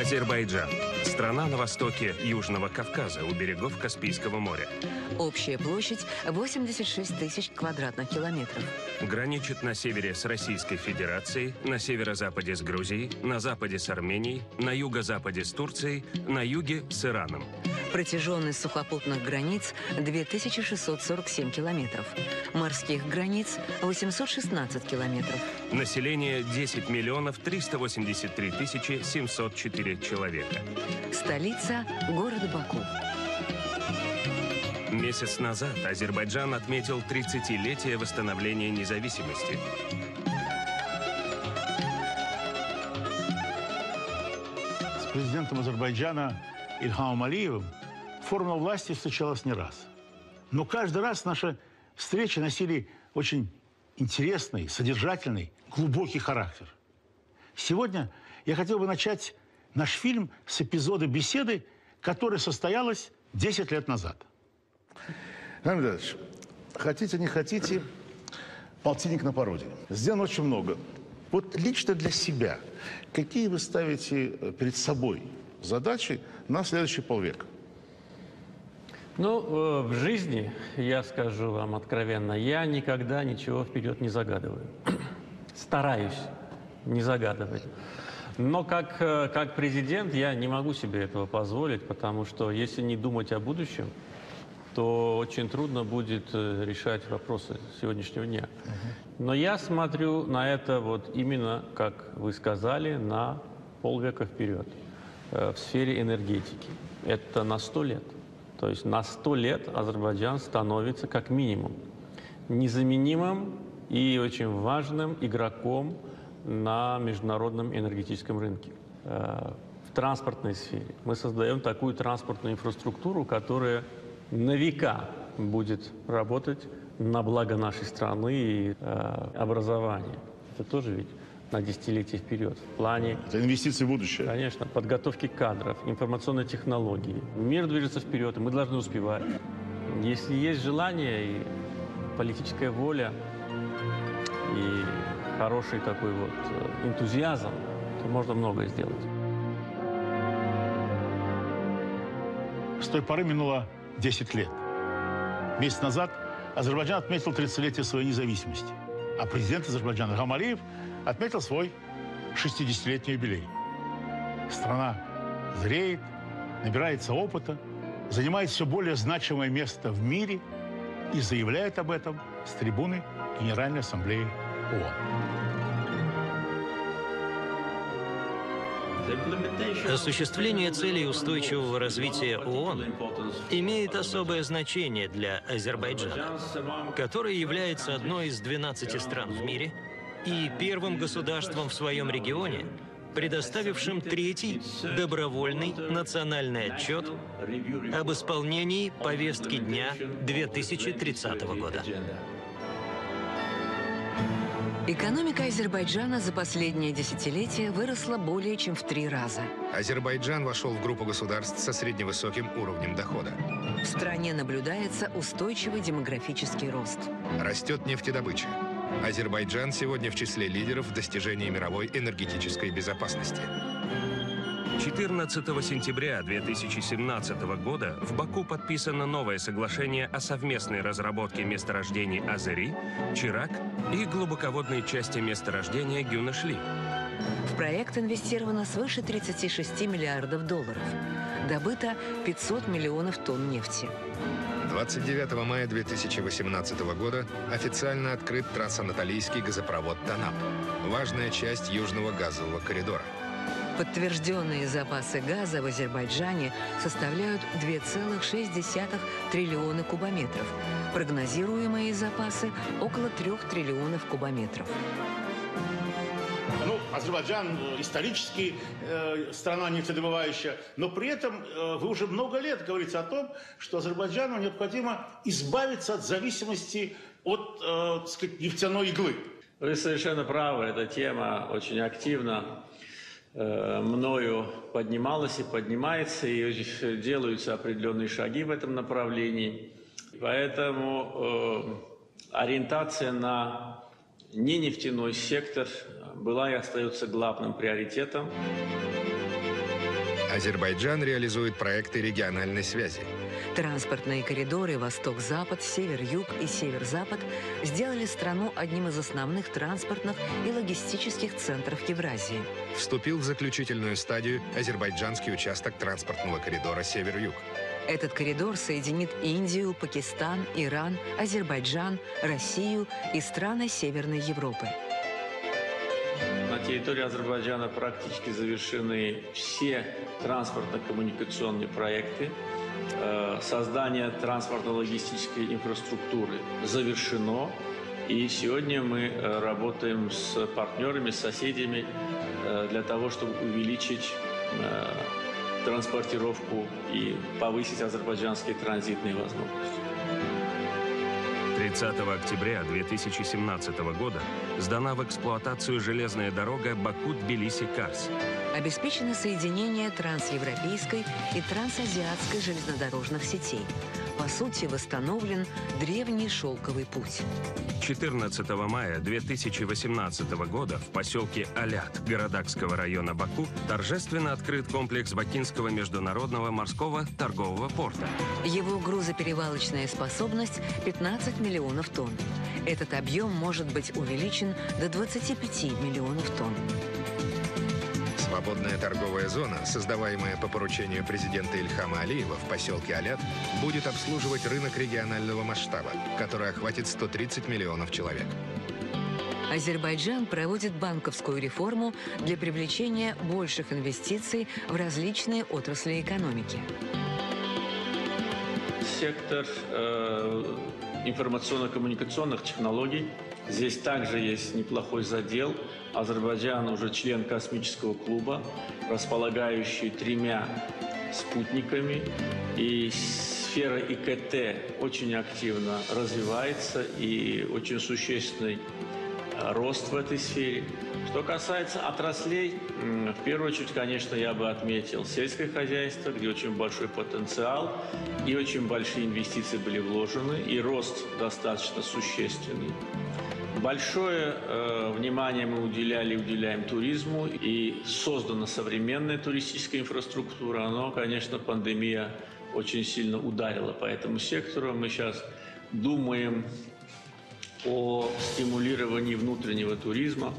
Азербайджан. Страна на востоке Южного Кавказа, у берегов Каспийского моря. Общая площадь 86 тысяч квадратных километров. Граничит на севере с Российской Федерацией, на северо-западе с Грузией, на западе с Арменией, на юго-западе с Турцией, на юге с Ираном. Протяженность сухопутных границ 2647 километров. Морских границ 816 километров. Население 10 миллионов 383 тысячи 704 человека. Столица – город Баку. Месяц назад Азербайджан отметил 30-летие восстановления независимости. С президентом Азербайджана Ильхамом Алиевым формула власти встречалась не раз. Но каждый раз наши встречи носили очень интересный, содержательный, глубокий характер. Сегодня я хотел бы начать наш фильм с эпизода беседы, которая состоялась 10 лет назад. Рамиль, хотите, не хотите, полтинник на породе. Сделано очень много. Вот лично для себя, какие вы ставите перед собой задачи на следующий полвека? Ну, в жизни, я скажу вам откровенно, я никогда ничего вперед не загадываю. Стараюсь не загадывать. Но как президент я не могу себе этого позволить, потому что если не думать о будущем, то очень трудно будет решать вопросы сегодняшнего дня. Но я смотрю на это вот именно, как вы сказали, на полвека вперед в сфере энергетики. Это на 100 лет. То есть на 100 лет Азербайджан становится как минимум незаменимым и очень важным игроком на международном энергетическом рынке. В транспортной сфере мы создаем такую транспортную инфраструктуру, которая на века будет работать на благо нашей страны и образования. Это тоже ведь на десятилетия вперед. В плане... Это инвестиции в будущее. Конечно. Подготовки кадров, информационной технологии. Мир движется вперед, и мы должны успевать. Если есть желание и политическая воля, и хороший такой вот энтузиазм, то можно многое сделать. С той поры минуло 10 лет. Месяц назад Азербайджан отметил 30-летие своей независимости, а президент Азербайджана Ильхам Алиев отметил свой 60-летний юбилей. Страна зреет, набирается опыта, занимает все более значимое место в мире и заявляет об этом с трибуны Генеральной Ассамблеи ООН. Осуществление целей устойчивого развития ООН имеет особое значение для Азербайджана, который является одной из 12 стран в мире и первым государством в своем регионе, предоставившим третий добровольный национальный отчет об исполнении повестки дня 2030 года. Экономика Азербайджана за последнее десятилетие выросла более чем в 3 раза. Азербайджан вошел в группу государств со средневысоким уровнем дохода. В стране наблюдается устойчивый демографический рост. Растет нефтедобыча. Азербайджан сегодня в числе лидеров в достижении мировой энергетической безопасности. 14 сентября 2017 года в Баку подписано новое соглашение о совместной разработке месторождений Азери, Чирак и глубоководной части месторождения Гюнешли. В проект инвестировано свыше 36 миллиардов долларов. Добыто 500 миллионов тонн нефти. 29 мая 2018 года официально открыт трансанатолийский газопровод «Танап», важная часть южного газового коридора. Подтвержденные запасы газа в Азербайджане составляют 2,6 триллиона кубометров. Прогнозируемые запасы – около 3 триллионов кубометров. Ну, Азербайджан исторически страна нефтедобывающая, но при этом вы уже много лет говорите о том, что Азербайджану необходимо избавиться от зависимости от, так сказать, нефтяной иглы. Вы совершенно правы, эта тема очень активна. Мною поднималась и поднимается, и делаются определенные шаги в этом направлении. Поэтому ориентация на ненефтяной сектор была и остается главным приоритетом. Азербайджан реализует проекты региональной связи. Транспортные коридоры «Восток-Запад», «Север-Юг» и «Север-Запад» сделали страну одним из основных транспортных и логистических центров Евразии. Вступил в заключительную стадию азербайджанский участок транспортного коридора «Север-Юг». Этот коридор соединит Индию, Пакистан, Иран, Азербайджан, Россию и страны Северной Европы. На территории Азербайджана практически завершены все транспортно-коммуникационные проекты. Создание транспортно-логистической инфраструктуры завершено. И сегодня мы работаем с партнерами, с соседями для того, чтобы увеличить транспортировку и повысить азербайджанские транзитные возможности. 30 октября 2017 года сдана в эксплуатацию железная дорога Баку-Тбилиси-Карс. Обеспечено соединение трансевропейской и трансазиатской железнодорожных сетей. По сути, восстановлен древний шелковый путь. 14 мая 2018 года в поселке Алят Городакского района Баку торжественно открыт комплекс Бакинского международного морского торгового порта. Его грузоперевалочная способность – 15 миллионов тонн. Этот объем может быть увеличен до 25 миллионов тонн. Свободная торговая зона, создаваемая по поручению президента Ильхама Алиева в поселке Алят, будет обслуживать рынок регионального масштаба, который охватит 130 миллионов человек. Азербайджан проводит банковскую реформу для привлечения больших инвестиций в различные отрасли экономики. Сектор информационно-коммуникационных технологий. Здесь также есть неплохой задел. Азербайджан уже член космического клуба, располагающий 3 спутниками. И сфера ИКТ очень активно развивается и очень существенный рост в этой сфере. Что касается отраслей, в первую очередь, конечно, я бы отметил сельское хозяйство, где очень большой потенциал и очень большие инвестиции были вложены, и рост достаточно существенный. Большое внимание мы уделяем туризму, и создана современная туристическая инфраструктура. Но, конечно, пандемия очень сильно ударила по этому сектору. Мы сейчас думаем о стимулировании внутреннего туризма.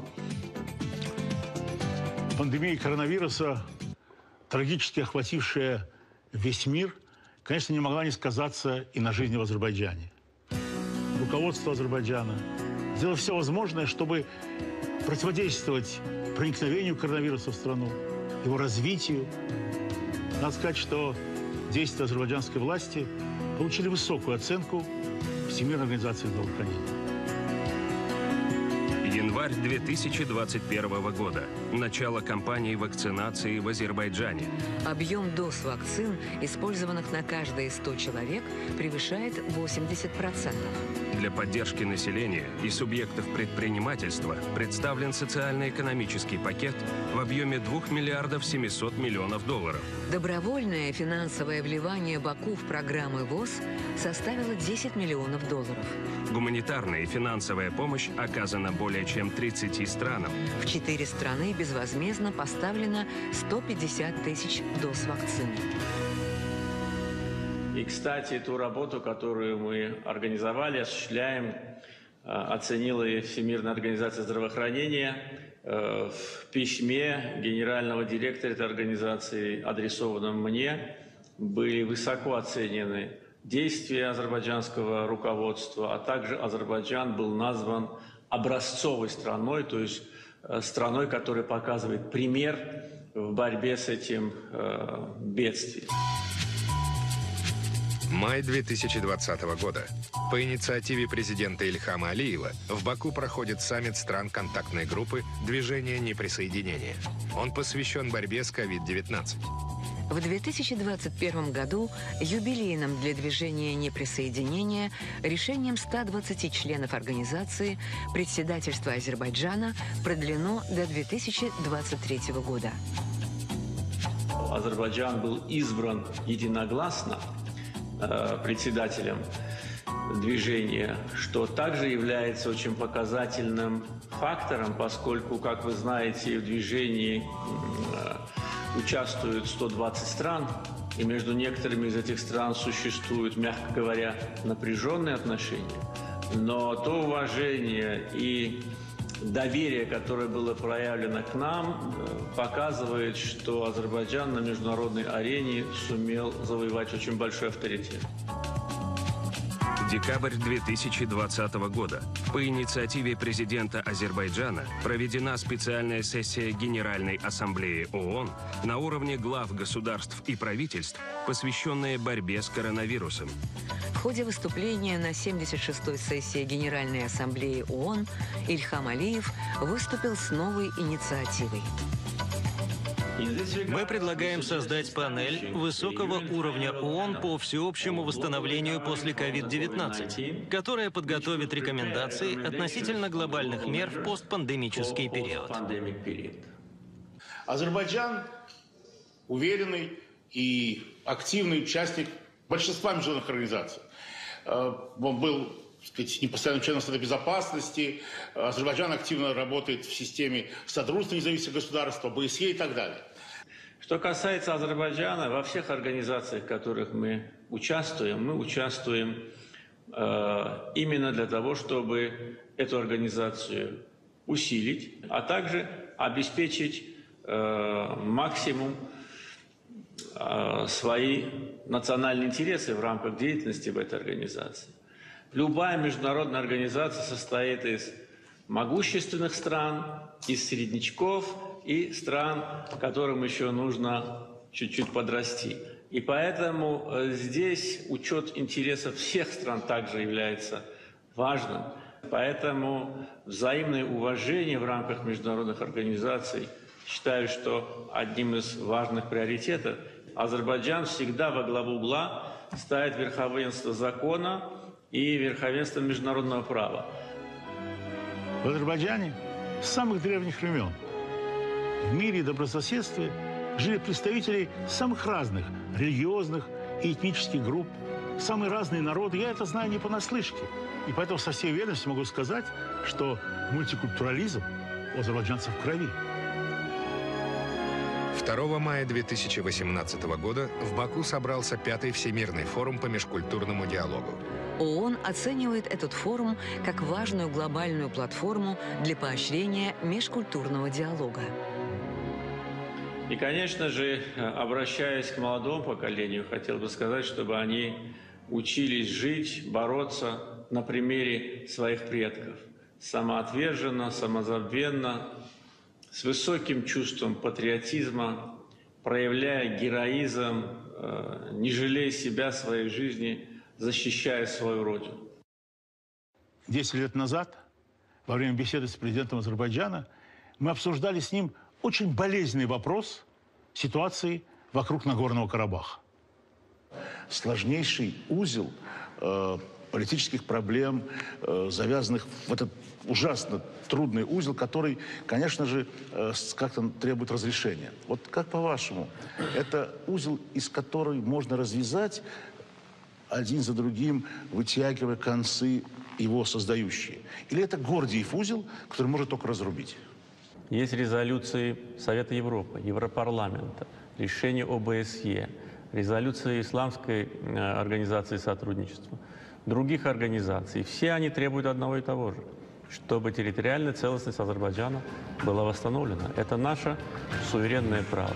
Пандемия коронавируса, трагически охватившая весь мир, конечно, не могла не сказаться и на жизни в Азербайджане. Руководство Азербайджана сделало все возможное, чтобы противодействовать проникновению коронавируса в страну, его развитию. Надо сказать, что действия азербайджанской власти получили высокую оценку Всемирной организации здравоохранения. Январь 2021 года. Начало кампании вакцинации в Азербайджане. Объем доз вакцин, использованных на каждые 100 человек, превышает 80%. Для поддержки населения и субъектов предпринимательства представлен социально-экономический пакет в объеме 2 миллиардов 700 миллионов долларов. Добровольное финансовое вливание Баку в программы ВОЗ составило 10 миллионов долларов. Гуманитарная и финансовая помощь оказана более чем 30 странам. В 4 страны безвозмездно поставлено 150 тысяч доз вакцины. И, кстати, ту работу, которую мы организовали, осуществляем, оценила и Всемирная организация здравоохранения. В письме генерального директора этой организации, адресованном мне, были высоко оценены действия азербайджанского руководства, а также Азербайджан был назван образцовой страной, то есть страной, которая показывает пример в борьбе с этим бедствием. Май 2020 года. По инициативе президента Ильхама Алиева в Баку проходит саммит стран контактной группы «Движение неприсоединения». Он посвящен борьбе с COVID-19. В 2021 году юбилейным для движения неприсоединения решением 120 членов организации председательство Азербайджана продлено до 2023 года. Азербайджан был избран единогласно председателем движения, что также является очень показательным фактором, поскольку, как вы знаете, в движении участвуют 120 стран, и между некоторыми из этих стран существуют, мягко говоря, напряженные отношения. Но то уважение и доверие, которое было проявлено к нам, показывает, что Азербайджан на международной арене сумел завоевать очень большой авторитет. Декабрь 2020 года. По инициативе президента Азербайджана проведена специальная сессия Генеральной Ассамблеи ООН на уровне глав государств и правительств, посвященная борьбе с коронавирусом. В ходе выступления на 76-й сессии Генеральной Ассамблеи ООН Ильхам Алиев выступил с новой инициативой. Мы предлагаем создать панель высокого уровня ООН по всеобщему восстановлению после COVID-19, которая подготовит рекомендации относительно глобальных мер в постпандемический период. Азербайджан уверенный и активный участник большинства международных организаций. Он был, так сказать, непостоянным членом Совета Безопасности. Азербайджан активно работает в системе Содружества независимых государств, ОБСЕ и так далее. Что касается Азербайджана, во всех организациях, в которых мы участвуем именно для того, чтобы эту организацию усилить, а также обеспечить максимум свои национальные интересы в рамках деятельности в этой организации. Любая международная организация состоит из могущественных стран, из среднячков и стран, которым еще нужно чуть-чуть подрасти. И поэтому здесь учет интересов всех стран также является важным. Поэтому взаимное уважение в рамках международных организаций, считаю, что одним из важных приоритетов. Азербайджан всегда во главу угла ставит верховенство закона и верховенство международного права. В Азербайджане с самых древних времен в мире и добрососедстве жили представители самых разных религиозных и этнических групп, самые разные народы. Я это знаю не понаслышке. И поэтому со всей уверенностью могу сказать, что мультикультурализм у азербайджанцев в крови. 2 мая 2018 года в Баку собрался 5-й Всемирный форум по межкультурному диалогу. ООН оценивает этот форум как важную глобальную платформу для поощрения межкультурного диалога. И, конечно же, обращаясь к молодому поколению, хотел бы сказать, чтобы они учились жить, бороться на примере своих предков. Самоотверженно, самозабвенно, с высоким чувством патриотизма, проявляя героизм, не жалея себя, своей жизни, защищая свою родину. 10 лет назад, во время беседы с президентом Азербайджана, мы обсуждали с ним очень болезненный вопрос ситуации вокруг Нагорного Карабаха. Сложнейший узел политических проблем, завязанных в этот ужасно трудный узел, который, конечно же, как-то требует разрешения. Вот как по-вашему, это узел, из которого можно развязать один за другим, вытягивая концы его создающие? Или это Гордиев узел, который может только разрубить? Есть резолюции Совета Европы, Европарламента, решения ОБСЕ, резолюции Исламской организации сотрудничества, других организаций. Все они требуют одного и того же, чтобы территориальная целостность Азербайджана была восстановлена. Это наше суверенное право.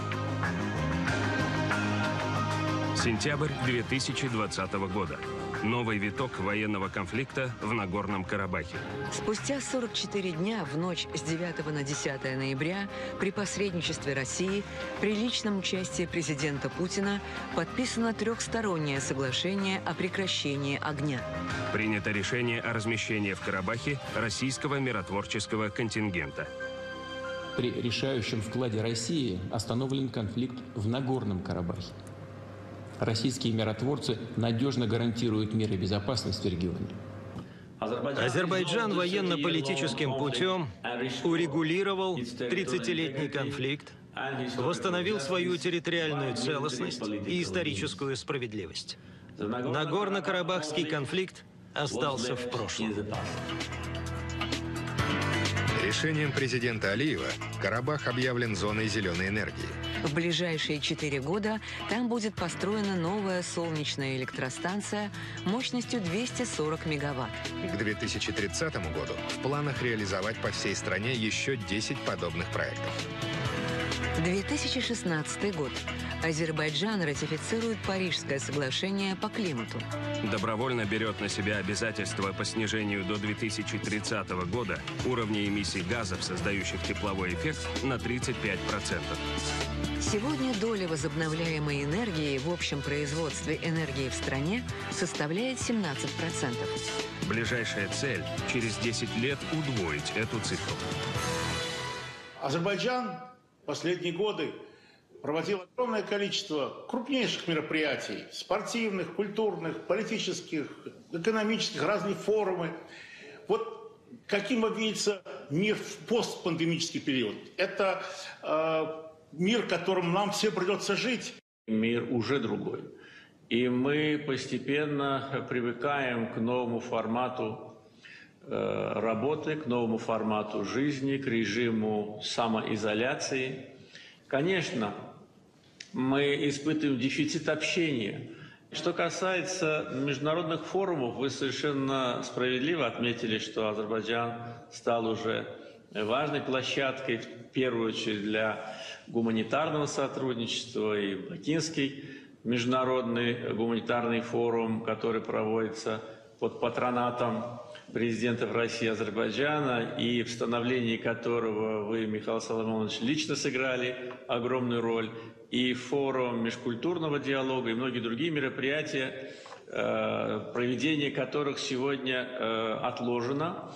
Сентябрь 2020 года. Новый виток военного конфликта в Нагорном Карабахе. Спустя 44 дня в ночь с 9 на 10 ноября при посредничестве России, при личном участии президента Путина подписано трехстороннее соглашение о прекращении огня. Принято решение о размещении в Карабахе российского миротворческого контингента. При решающем вкладе России остановлен конфликт в Нагорном Карабахе. Российские миротворцы надежно гарантируют меры безопасности в регионе. Азербайджан военно-политическим путем урегулировал 30-летний конфликт, восстановил свою территориальную целостность и историческую справедливость. Нагорно-Карабахский конфликт остался в прошлом. Решением президента Алиева Карабах объявлен зоной зеленой энергии. В ближайшие 4 года там будет построена новая солнечная электростанция мощностью 240 мегаватт. К 2030 году в планах реализовать по всей стране еще 10 подобных проектов. 2016 год. Азербайджан ратифицирует Парижское соглашение по климату. Добровольно берет на себя обязательства по снижению до 2030 года уровня эмиссий газов, создающих тепловой эффект, на 35%. Сегодня доля возобновляемой энергии в общем производстве энергии в стране составляет 17%. Ближайшая цель – через 10 лет удвоить эту цифру. Азербайджан в последние годы проводил огромное количество крупнейших мероприятий, спортивных, культурных, политических, экономических, разные форумы. Вот каким видится мир в постпандемический период. Это мир, в котором нам всем придется жить. Мир уже другой. И мы постепенно привыкаем к новому формату работы, к новому формату жизни, к режиму самоизоляции. Конечно, мы испытываем дефицит общения. Что касается международных форумов, вы совершенно справедливо отметили, что Азербайджан стал уже важной площадкой, в первую очередь, для гуманитарного сотрудничества. И Бакинский международный гуманитарный форум, который проводится под патронатом президентов России и Азербайджана, и в становлении которого вы, Михаил Соломонович, лично сыграли огромную роль, и форум межкультурного диалога, и многие другие мероприятия, проведение которых сегодня отложено,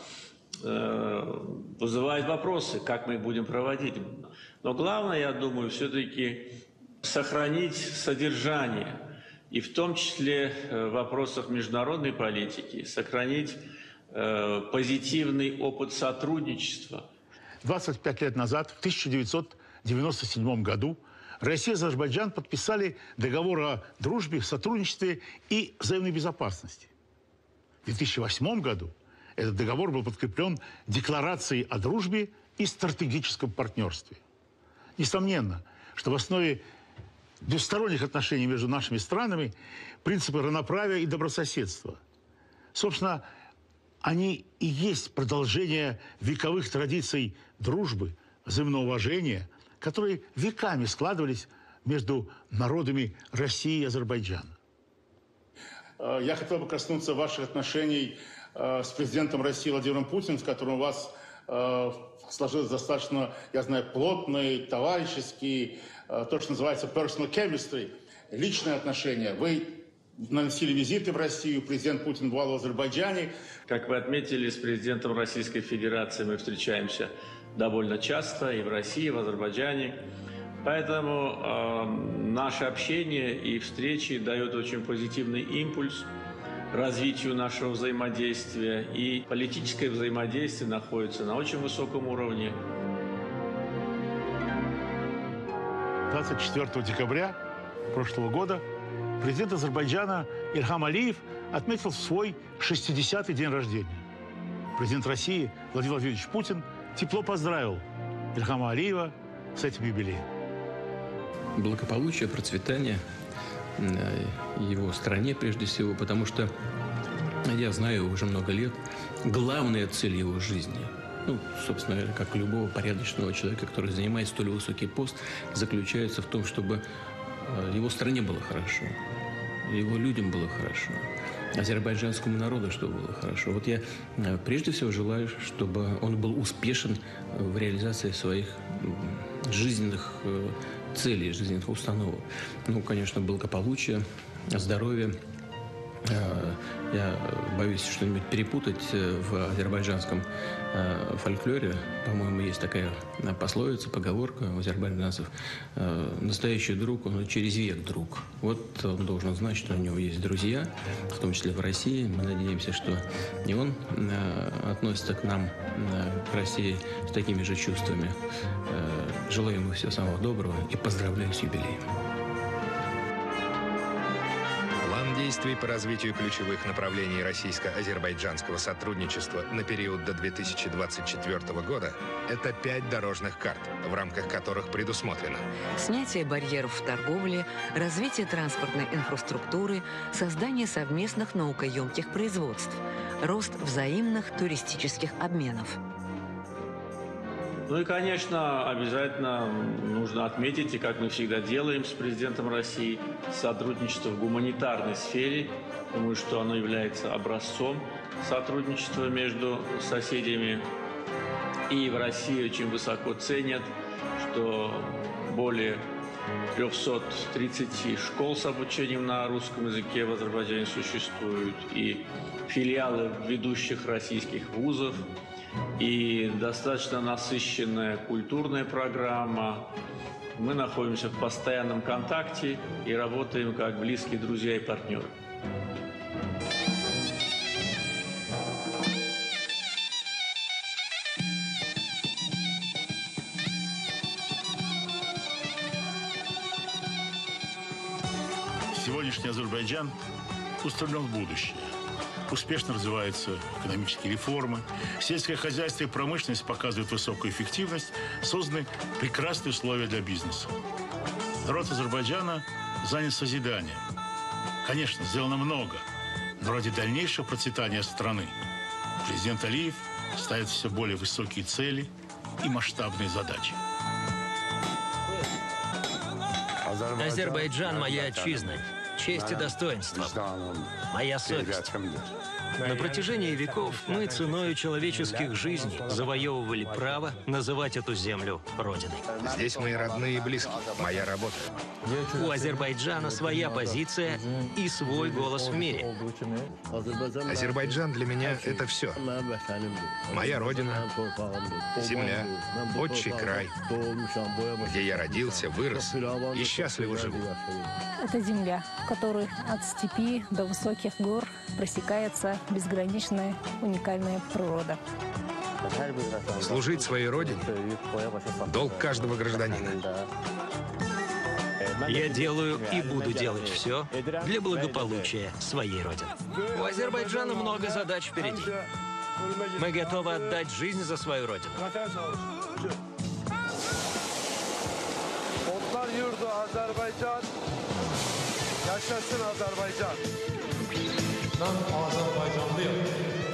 вызывает вопросы, как мы их будем проводить. Но главное, я думаю, все-таки сохранить содержание, и в том числе в вопросах международной политики, сохранить позитивный опыт сотрудничества. 25 лет назад, в 1997 году, Россия и Азербайджан подписали договор о дружбе, сотрудничестве и взаимной безопасности. В 2008 году этот договор был подкреплен декларацией о дружбе и стратегическом партнерстве. Несомненно, что в основе двусторонних отношений между нашими странами принципы равноправия и добрососедства. Собственно, они и есть продолжение вековых традиций дружбы, взаимного уважения, которые веками складывались между народами России и Азербайджана. Я хотел бы коснуться ваших отношений с президентом России Владимиром Путиным, с которым у вас сложилось достаточно, я знаю, плотный, товарищеский, то, что называется personal chemistry, личные отношения. Вы наносили визиты в Россию, президент Путин бывал в Азербайджане. Как вы отметили, с президентом Российской Федерации мы встречаемся довольно часто и в России, и в Азербайджане. Поэтому наше общение и встречи дают очень позитивный импульс развитию нашего взаимодействия. И политическое взаимодействие находится на очень высоком уровне. 24 декабря прошлого года президент Азербайджана Ильхам Алиев отметил свой 60-й день рождения. Президент России Владимир Владимирович Путин тепло поздравил Ильхама Алиева с этим юбилеем. Благополучие, процветание его стране прежде всего, потому что я знаю уже много лет, главная цель его жизни, собственно говоря, как у любого порядочного человека, который занимает столь высокий пост, заключается в том, чтобы его стране было хорошо, его людям было хорошо, азербайджанскому народу, чтобы было хорошо. Вот я прежде всего желаю, чтобы он был успешен в реализации своих жизненных целей, жизненных установок. Конечно, благополучие, здоровье. Я боюсь что-нибудь перепутать в азербайджанском фольклоре. По-моему, есть такая пословица, поговорка у азербайджанцев. Настоящий друг, он через век друг. Вот он должен знать, что у него есть друзья, в том числе в России. Мы надеемся, что и он относится к нам, к России, с такими же чувствами. Желаю ему всего самого доброго и поздравляю с юбилеем. План действий по развитию ключевых направлений российско-азербайджанского сотрудничества на период до 2024 года – это 5 дорожных карт, в рамках которых предусмотрено снятие барьеров в торговле, развитие транспортной инфраструктуры, создание совместных наукоемких производств, рост взаимных туристических обменов. Ну и, конечно, обязательно нужно отметить, и как мы всегда делаем с президентом России, сотрудничество в гуманитарной сфере. Думаю, что оно является образцом сотрудничества между соседями. И в России очень высоко ценят, что более 330 школ с обучением на русском языке в Азербайджане существуют, и филиалы ведущих российских вузов, и достаточно насыщенная культурная программа. Мы находимся в постоянном контакте и работаем как близкие друзья и партнеры. Сегодняшний Азербайджан устремлен в будущее. Успешно развиваются экономические реформы. Сельское хозяйство и промышленность показывают высокую эффективность. Созданы прекрасные условия для бизнеса. Народ Азербайджана занят созиданием. Конечно, сделано много, но ради дальнейшего процветания страны президент Алиев ставит все более высокие цели и масштабные задачи. Азербайджан – моя отчизна, честь и достоинство, моя совесть. На протяжении веков мы ценою человеческих жизней завоевывали право называть эту землю родиной. Здесь мои родные и близкие, моя работа. У Азербайджана своя позиция и свой голос в мире. Азербайджан для меня – это все. Моя родина, земля, отчий край, где я родился, вырос и счастливо живу. Это земля, в которой от степи до высоких гор пресекается безграничная уникальная природа. Служить своей родине – долг каждого гражданина. Я делаю и буду делать все для благополучия своей родины. У Азербайджана много задач впереди. Мы готовы отдать жизнь за свою родину. Otlar yurdu Azerbaycan, yaşasın Azerbaycan. Ben Azerbaycanlıyım.